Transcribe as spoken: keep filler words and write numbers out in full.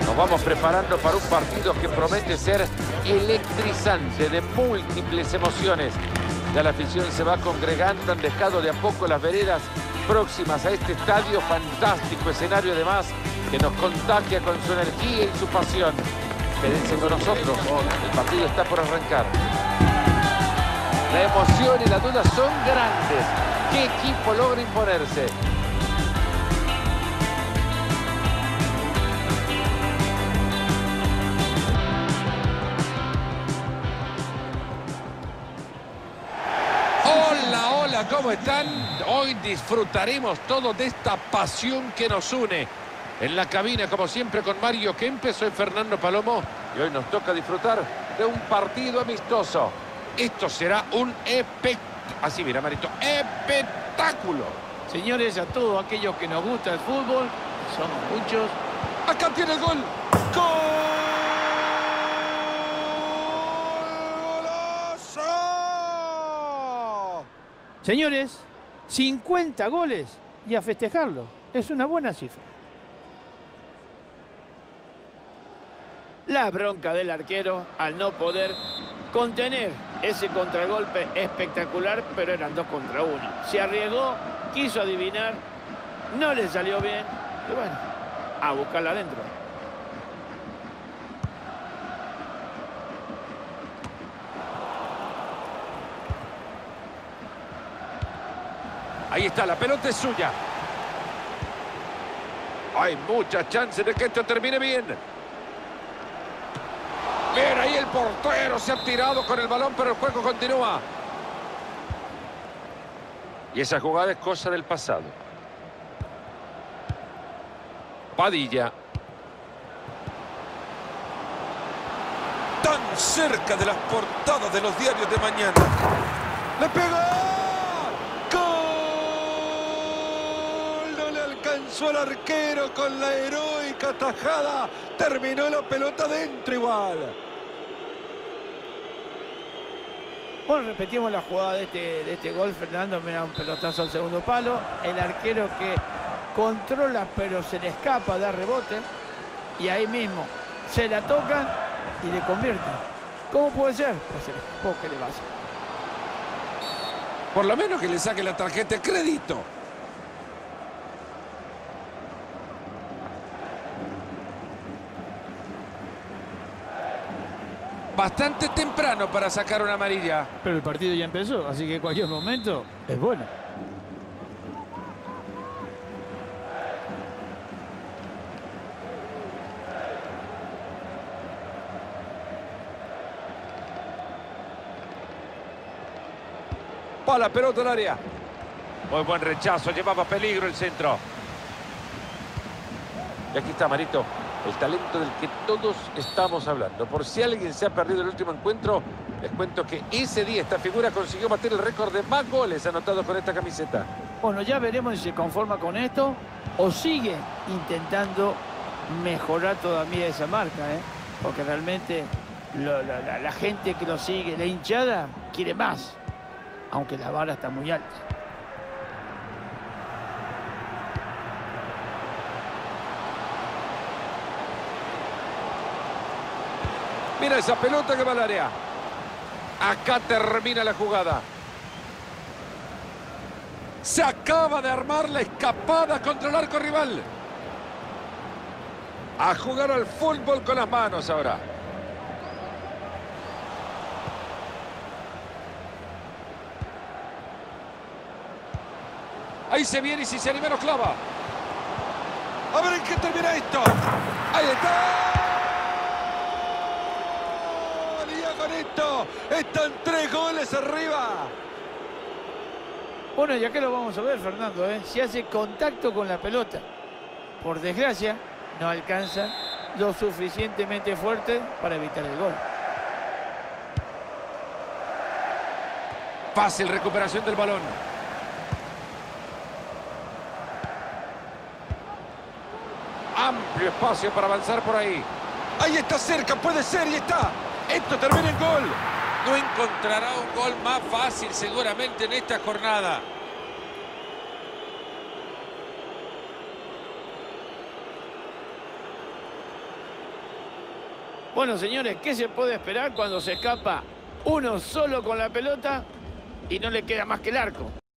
Nos vamos preparando para un partido que promete ser electrizante, de múltiples emociones. Ya la afición se va congregando, han dejado de a poco las veredas próximas a este estadio, fantástico escenario además, que nos contagia con su energía y su pasión. Quédense con nosotros, el partido está por arrancar. La emoción y la duda son grandes. ¿Qué equipo logra imponerse? Hola, hola, ¿cómo están? Hoy disfrutaremos todo de esta pasión que nos une. En la cabina, como siempre, con Mario Kempes, soy Fernando Palomo y hoy nos toca disfrutar de un partido amistoso. Esto será un espectáculo. Así, mira, Marito, espectáculo. Señores, a todos aquellos que nos gusta el fútbol, somos muchos. Acá tiene el gol. ¡Gol! ¡Golazo! Señores, cincuenta goles y a festejarlo. Es una buena cifra. La bronca del arquero al no poder contener ese contragolpe espectacular, pero eran dos contra uno. Se arriesgó, quiso adivinar, no le salió bien y bueno, a buscarla adentro. Ahí está, la pelota es suya. Hay muchas chances de que esto termine bien. Bien, ahí el portero se ha tirado con el balón, pero el juego continúa. Y esa jugada es cosa del pasado. Padilla. Tan cerca de las portadas de los diarios de mañana. ¡Le pegó! ¡Gol! No le alcanzó al arquero con la heroica tajada. Terminó la pelota dentro igual. Bueno, repetimos la jugada de este, de este gol. Fernando me da un pelotazo al segundo palo. El arquero que controla pero se le escapa, da rebote. Y ahí mismo se la tocan y le convierten. ¿Cómo puede ser? Pues se le escapó, ¿qué le va a hacer? Por lo menos que le saque la tarjeta de crédito. Bastante temprano para sacar una amarilla. Pero el partido ya empezó, así que en cualquier momento es bueno. Va la pelota al área. Muy buen rechazo, llevaba peligro el centro. Y aquí está, Marito, el talento del que todos estamos hablando. Por si alguien se ha perdido el último encuentro, les cuento que ese día esta figura consiguió bater el récord de más goles anotados con esta camiseta. Bueno, ya veremos si se conforma con esto o sigue intentando mejorar todavía esa marca, ¿eh? Porque realmente lo, la, la, la gente que lo sigue, la hinchada, quiere más, aunque la vara está muy alta. Mira esa pelota que va al área. Acá termina la jugada. Se acaba de armar la escapada contra el arco rival. A jugar al fútbol con las manos ahora. Ahí se viene y si se anima lo clava. A ver en qué termina esto. Ahí está. Con esto están tres goles arriba. Bueno, ya que lo vamos a ver, Fernando, ¿eh? Si hace contacto con la pelota. Por desgracia, no alcanza lo suficientemente fuerte para evitar el gol. Fácil recuperación del balón. Amplio espacio para avanzar por ahí. Ahí está cerca, puede ser y está. Esto termina en gol. No encontrará un gol más fácil seguramente en esta jornada. Bueno, señores, ¿qué se puede esperar cuando se escapa uno solo con la pelota y no le queda más que el arco?